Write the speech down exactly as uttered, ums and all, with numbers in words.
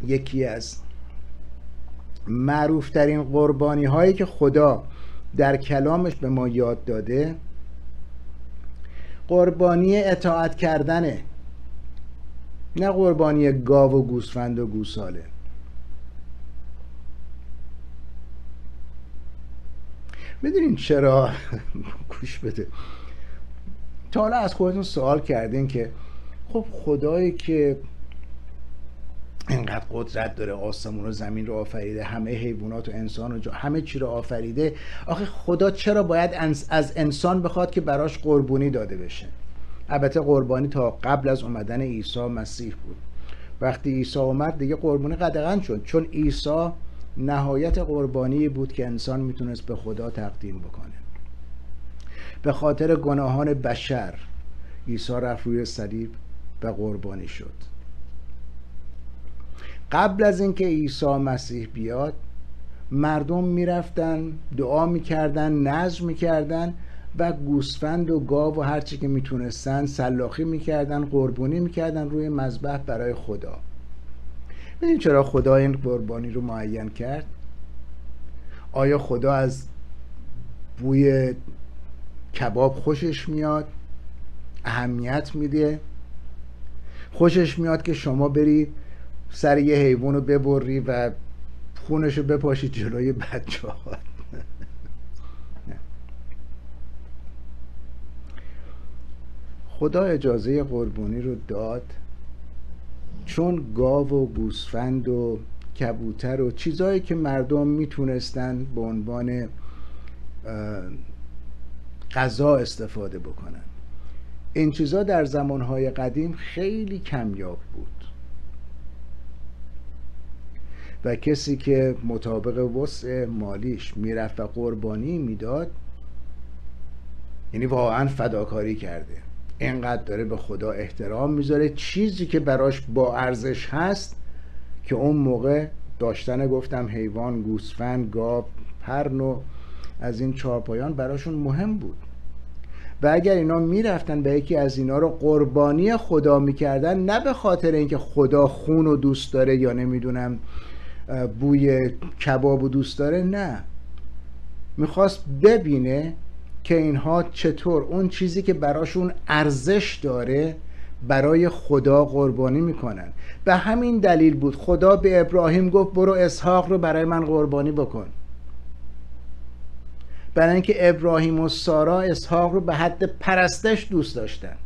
یکی از معروف ترین قربانی هایی که خدا در کلامش به ما یاد داده قربانی اطاعت کردنه، نه قربانی گاو و گوسفند و گوساله. میدونین چرا؟ گوش بده. تا حالا از خودتون سوال کردین که خب خدایی که اینقدر قدرت داره، آسمون و زمین رو آفریده، همه حیوانات و انسان و همه چی رو آفریده، آخه خدا چرا باید از انسان بخواد که براش قربانی داده بشه؟ البته قربانی تا قبل از اومدن عیسی مسیح بود. وقتی عیسی اومد دیگه قربانی قدغن شد، چون عیسی نهایت قربانی بود که انسان میتونست به خدا تقدیم بکنه. به خاطر گناهان بشر عیسی رفت روی صلیب و قربانی شد. قبل از اینکه عیسی مسیح بیاد مردم میرفتن دعا میکردن، نذر میکردن و گوسفند و گاو و هرچی که میتونستن سلاخی میکردن، قربانی میکردن روی مذبح برای خدا. ببینید چرا خدا این قربانی رو معین کرد؟ آیا خدا از بوی کباب خوشش میاد؟ اهمیت میده؟ خوشش میاد که شما بری سر یه حیوان رو ببری و خونش رو بپاشی جلوی بچه‌هات؟ خدا اجازه قربانی رو داد چون گاو و گوسفند و کبوتر و چیزایی که مردم میتونستن به عنوان غذا استفاده بکنن، این چیزا در زمانهای قدیم خیلی کمیاب بود و کسی که مطابق وسع مالیش میرفت و قربانی میداد یعنی واقعا فداکاری کرده، اینقدر داره به خدا احترام میذاره. چیزی که براش با ارزش هست که اون موقع داشتن گفتم حیوان، گوسفند، گاو، هر نوع از این چهارپایان براشون مهم بود و اگر اینا میرفتن به یکی از اینا رو قربانی خدا میکردن، نه به خاطر اینکه خدا خون رو دوست داره یا نمیدونم بوی کباب رو دوست داره، نه، میخواست ببینه که اینها چطور اون چیزی که براشون ارزش داره برای خدا قربانی میکنن. به همین دلیل بود خدا به ابراهیم گفت برو اسحاق رو برای من قربانی بکن، برای اینکه ابراهیم و سارا اسحاق رو به حد پرستش دوست داشتن.